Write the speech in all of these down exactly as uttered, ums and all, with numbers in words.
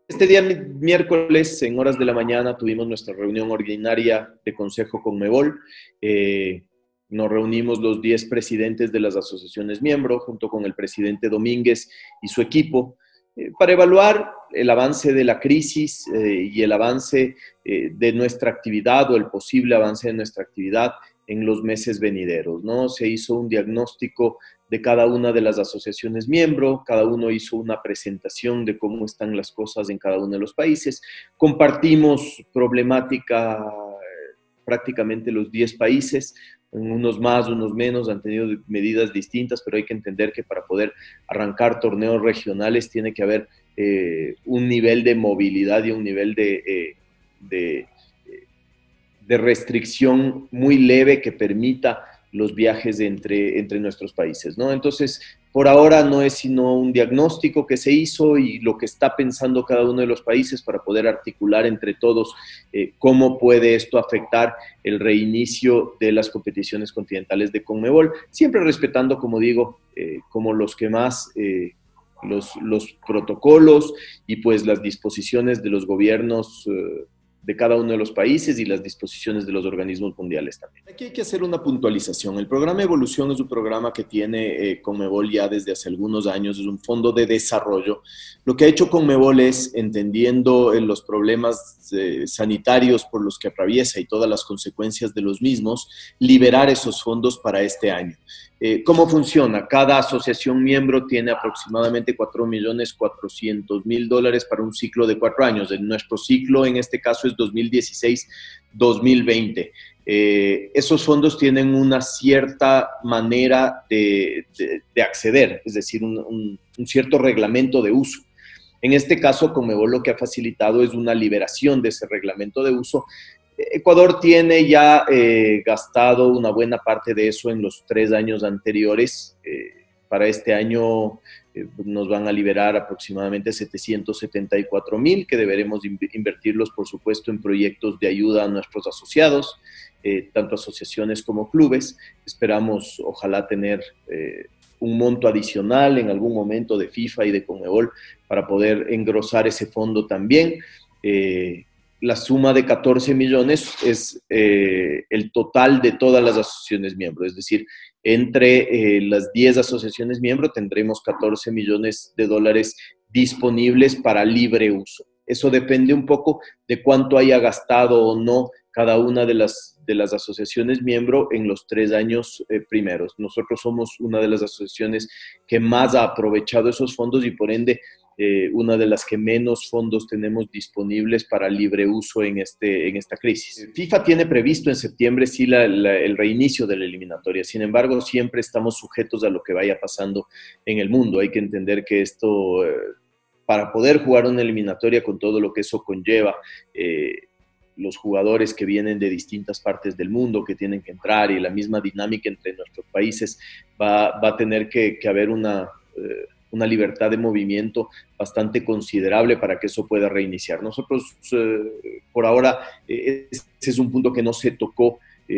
Este día miércoles, en horas de la mañana, tuvimos nuestra reunión ordinaria de Consejo Conmebol. Eh, nos reunimos los diez presidentes de las asociaciones miembros, junto con el presidente Domínguez y su equipo, eh, para evaluar el avance de la crisis eh, y el avance eh, de nuestra actividad o el posible avance de nuestra actividad en los meses venideros, ¿no? Se hizo un diagnóstico de cada una de las asociaciones miembro, cada uno hizo una presentación de cómo están las cosas en cada uno de los países. Compartimos problemática eh, prácticamente los diez países, unos más, unos menos, han tenido medidas distintas, pero hay que entender que para poder arrancar torneos regionales tiene que haber eh, un nivel de movilidad y un nivel de... Eh, de de restricción muy leve que permita los viajes entre, entre nuestros países, ¿no? Entonces, por ahora no es sino un diagnóstico que se hizo y lo que está pensando cada uno de los países para poder articular entre todos eh, cómo puede esto afectar el reinicio de las competiciones continentales de Conmebol, siempre respetando, como digo, eh, como los que más... Eh, los, los protocolos y pues las disposiciones de los gobiernos eh, de cada uno de los países y las disposiciones de los organismos mundiales también. Aquí hay que hacer una puntualización. El programa Evolución es un programa que tiene eh, Conmebol ya desde hace algunos años, es un fondo de desarrollo. Lo que ha hecho Conmebol es, entendiendo eh, los problemas eh, sanitarios por los que atraviesa y todas las consecuencias de los mismos, liberar esos fondos para este año. Eh, ¿Cómo funciona? Cada asociación miembro tiene aproximadamente cuatro millones cuatrocientos mil dólares para un ciclo de cuatro años. En nuestro ciclo, en este caso, es dos mil dieciséis dos mil veinte. Eh, esos fondos tienen una cierta manera de, de, de acceder, es decir, un, un, un cierto reglamento de uso. En este caso, Conmebol lo que ha facilitado es una liberación de ese reglamento de uso. Ecuador tiene ya eh, gastado una buena parte de eso en los tres años anteriores. Eh, para este año eh, nos van a liberar aproximadamente setecientos setenta y cuatro mil, que deberemos invertirlos, por supuesto, en proyectos de ayuda a nuestros asociados, eh, tanto asociaciones como clubes. Esperamos, ojalá, tener eh, un monto adicional en algún momento de FIFA y de Conmebol para poder engrosar ese fondo también. Eh, La suma de catorce millones es eh, el total de todas las asociaciones miembros, es decir, entre eh, las diez asociaciones miembros tendremos catorce millones de dólares disponibles para libre uso. Eso depende un poco de cuánto haya gastado o no cada una de las, de las asociaciones miembro en los tres años eh, primeros. Nosotros somos una de las asociaciones que más ha aprovechado esos fondos y por ende Eh, una de las que menos fondos tenemos disponibles para libre uso en, este, en esta crisis. FIFA tiene previsto en septiembre sí la, la, el reinicio de la eliminatoria, sin embargo siempre estamos sujetos a lo que vaya pasando en el mundo. Hay que entender que esto, eh, para poder jugar una eliminatoria con todo lo que eso conlleva, eh, los jugadores que vienen de distintas partes del mundo que tienen que entrar y la misma dinámica entre nuestros países, va, va a tener que, que haber una... Eh, una libertad de movimiento bastante considerable para que eso pueda reiniciar. Nosotros, eh, por ahora, eh, ese es un punto que no se tocó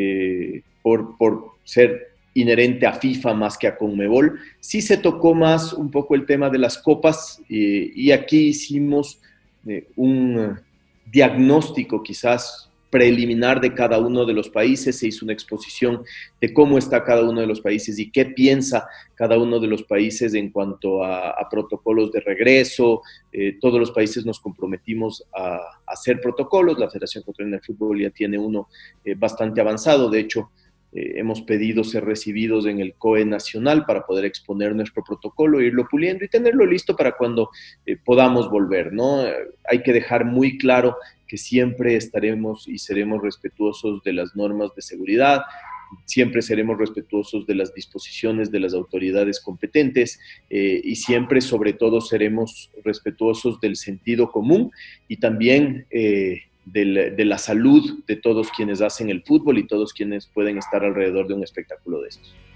eh, por, por ser inherente a FIFA más que a Conmebol. Sí se tocó más un poco el tema de las copas eh, y aquí hicimos eh, un diagnóstico quizás preliminar de cada uno de los países, se hizo una exposición de cómo está cada uno de los países y qué piensa cada uno de los países en cuanto a, a protocolos de regreso. Eh, todos los países nos comprometimos a, a hacer protocolos, la Federación Ecuatoriana de Fútbol ya tiene uno eh, bastante avanzado, de hecho, Eh, hemos pedido ser recibidos en el C O E nacional para poder exponer nuestro protocolo, irlo puliendo y tenerlo listo para cuando eh, podamos volver, ¿no? Eh, hay que dejar muy claro que siempre estaremos y seremos respetuosos de las normas de seguridad, siempre seremos respetuosos de las disposiciones de las autoridades competentes eh, y siempre, sobre todo, seremos respetuosos del sentido común y también eh, de, de la salud de todos quienes hacen el fútbol y todos quienes pueden estar alrededor de un espectáculo de estos.